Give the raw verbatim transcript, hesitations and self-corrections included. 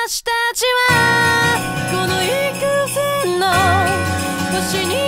私たちはこの幾千の星に